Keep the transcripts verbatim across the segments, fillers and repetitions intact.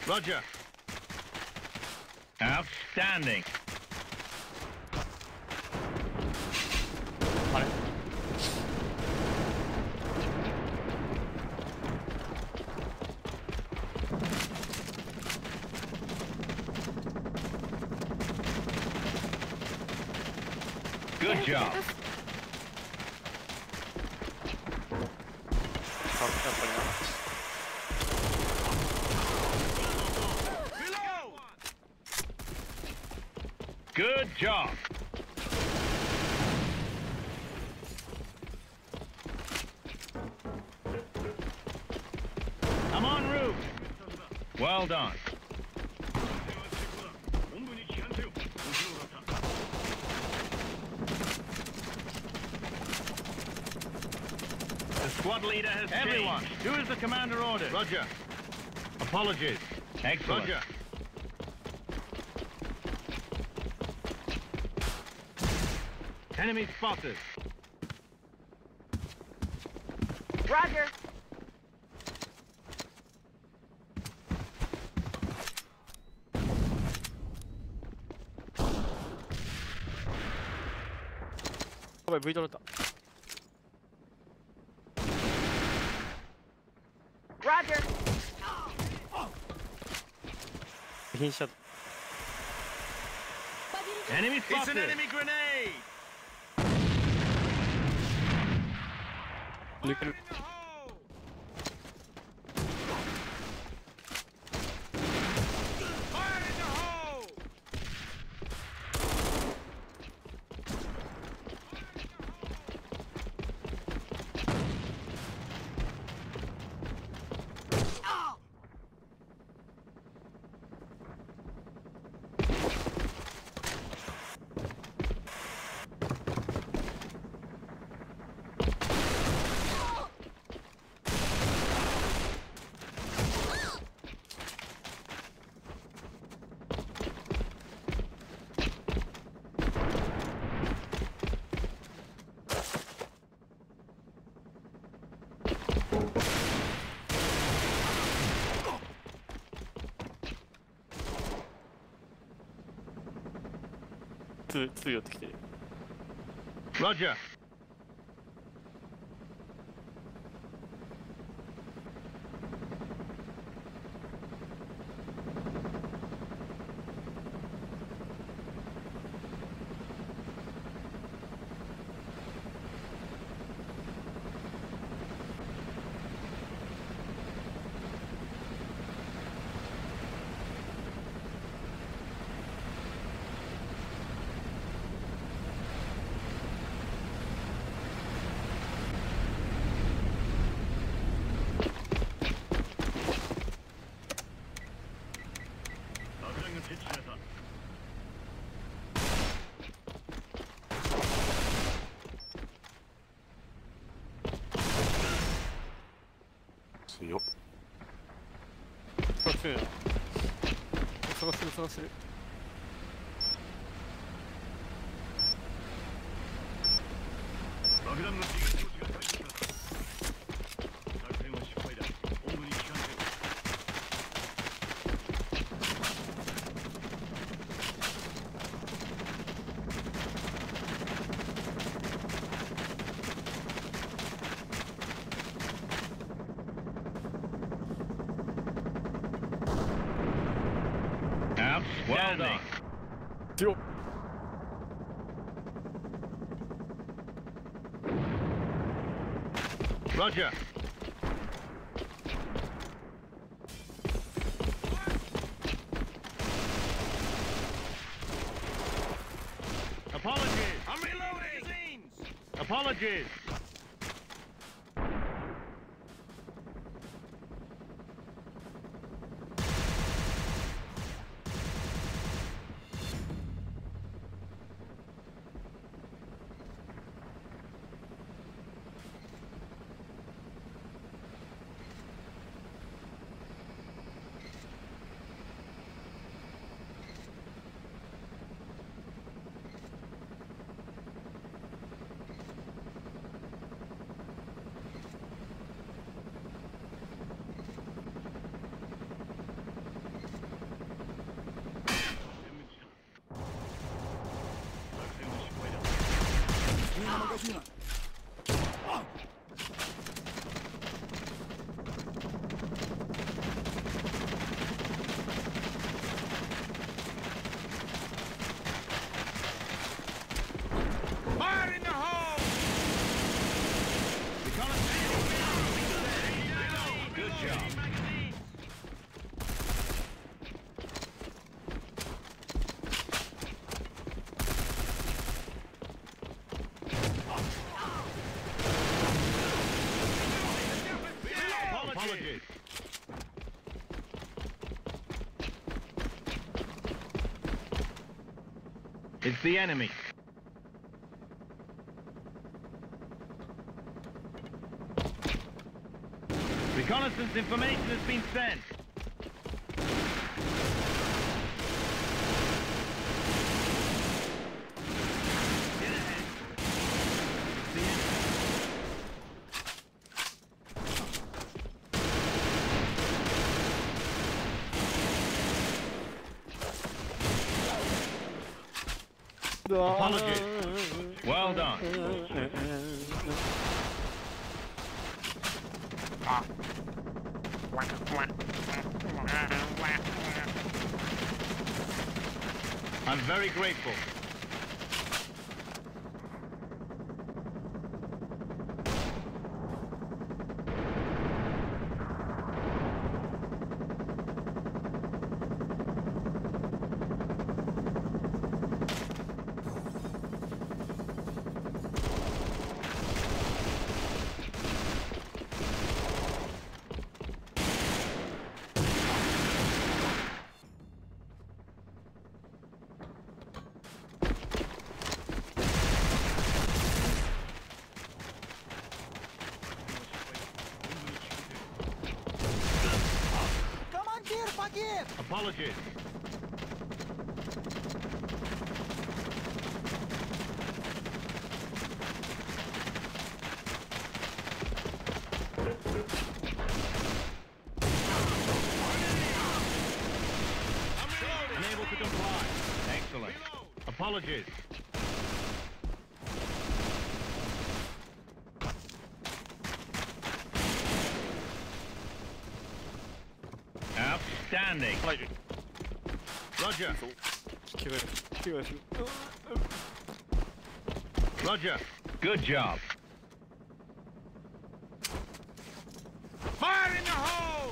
Roger. Outstanding. あれ Good job. やっぱりな Good job. I'm en route. Well done. The squad leader has Everyone, changed. Do as the commander ordered. Roger. Apologies. Excellent. Roger. Enemy spotted. Roger. やばい V 取られた Roger. 瀕死だ Enemy spotted. It's an enemy grenade. 抜ける 2, 2寄ってきてる Roger. 強っ探してる探してる探してる爆弾の追加装置が開始した作戦は失敗だ本部に帰還せよ Well done. 強っ Roger. Apologies. I'm reloading. Apologies. Fire in the hole! Good job. Apologies. It's the enemy. Reconnaissance information has been sent. Get ahead. It's the enemy. Apologies. Well done. I'm very grateful. Apologies. Unable to comply. Excellent. Apologies. Outstanding. Roger. Roger. Good job. Fire in the hole!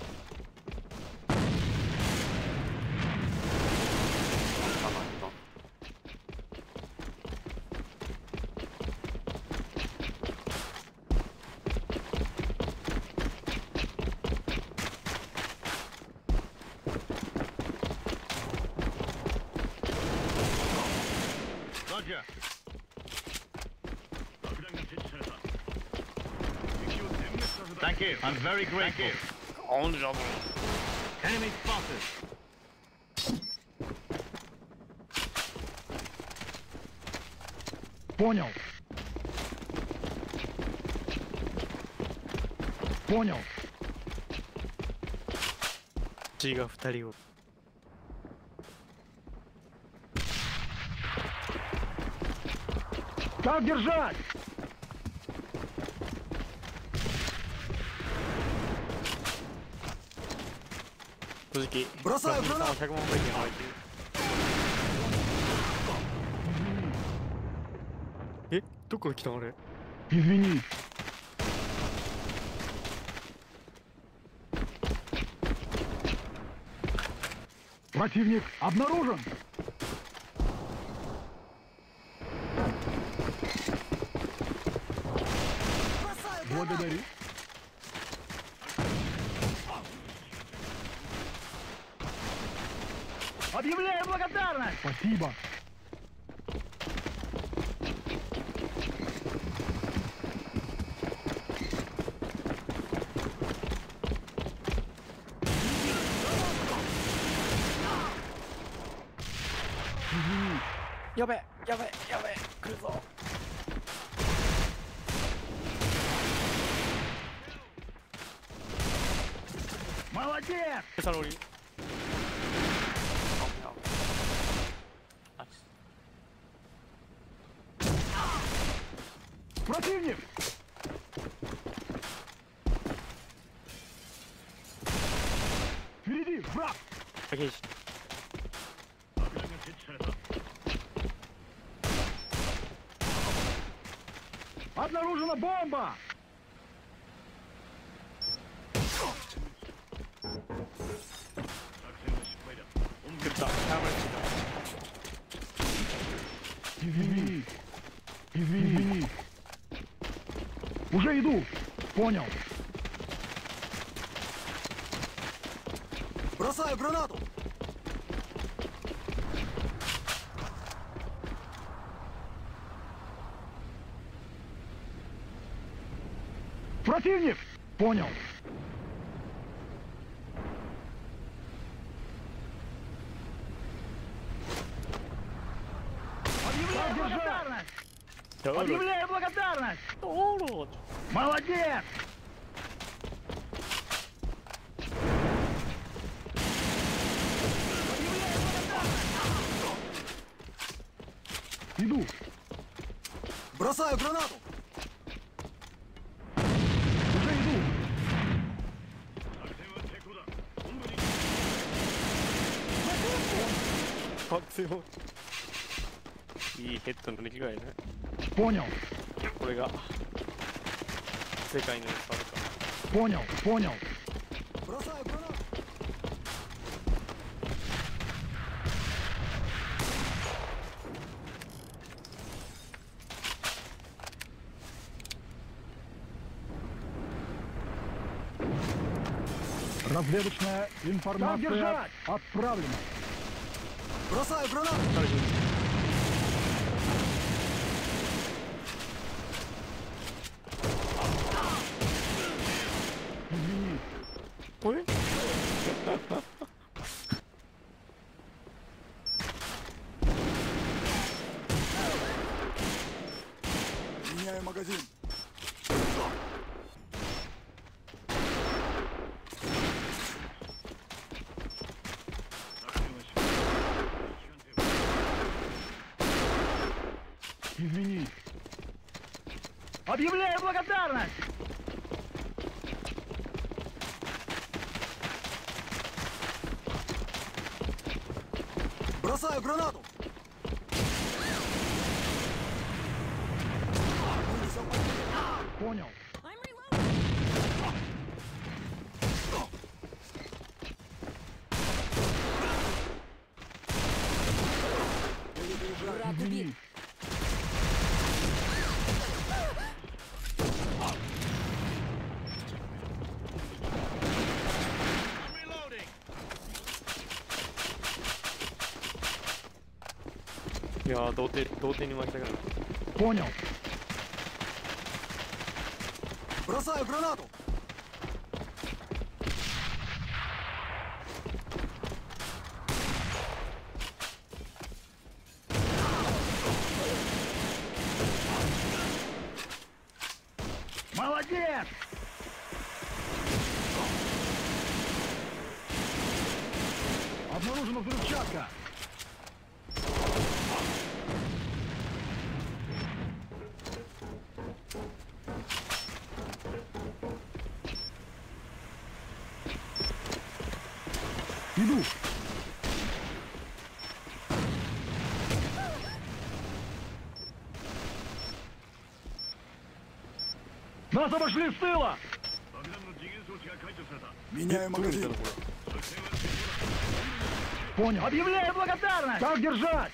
Roger. Thank you. I'm very grateful. On the job. Enemy spotted. Понял. Понял. G が二人を。 Как держать? 正直。 Бросаю гранату. ひゃくまん倍に入ってる。え、どこから来たあれ。 Извини. Противник обнаружен. Благодарю. Объявляю благодарность. Спасибо. Извини. やべやべやべ来るぞ。 Молодец. サロリ。 Противник! Впереди, враг! Окей. Обнаружена бомба! 됐다. 다음을 Извини. Извини. Уже иду. Понял. Бросаю гранату! Противник! Понял. Объявляю благодарность! Давай. Объявляю благодарность! Здорово. Молодец! Объявляю благодарность! Иду. Бросаю гранату! Уже иду. 박세호. 이 헤드는 우리가 있네. Понял. これが世界のサルか。 Понял. Понял. Бросаю гранату! Разведочная информация отправлена. Бросаю гранату! Извини. ой? Меняю магазин! Извини. Объявляю благодарность! Бросаю гранату! Понял. I'm reloading. Извини. 야, 너 때, 너 때니만 시작하는. Понял. Бросаю гранату! Молодец! Обнаружена взрывчатка. Иду. Нас обошли с тыла! Меняю магазин! Понял. Объявляю благодарность! Как держать?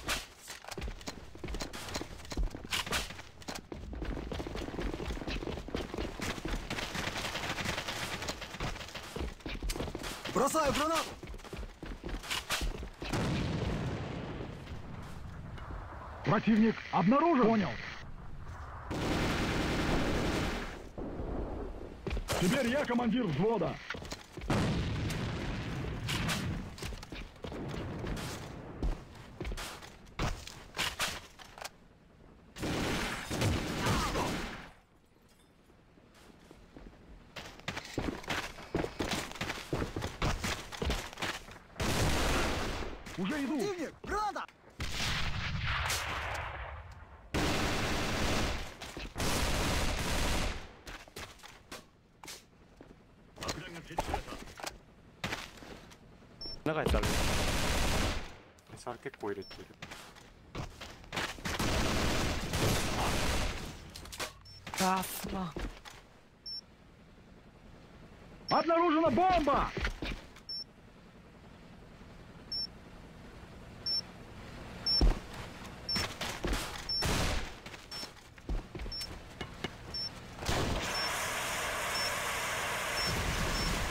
Бросаю гранату! Противник обнаружен. Понял. Теперь я командир взвода. Уже иду. Противник! Граната! 長いやつある。それ結構入れてる。あー、すまん。 Обнаружена бомба!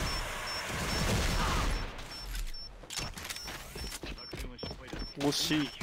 Муши.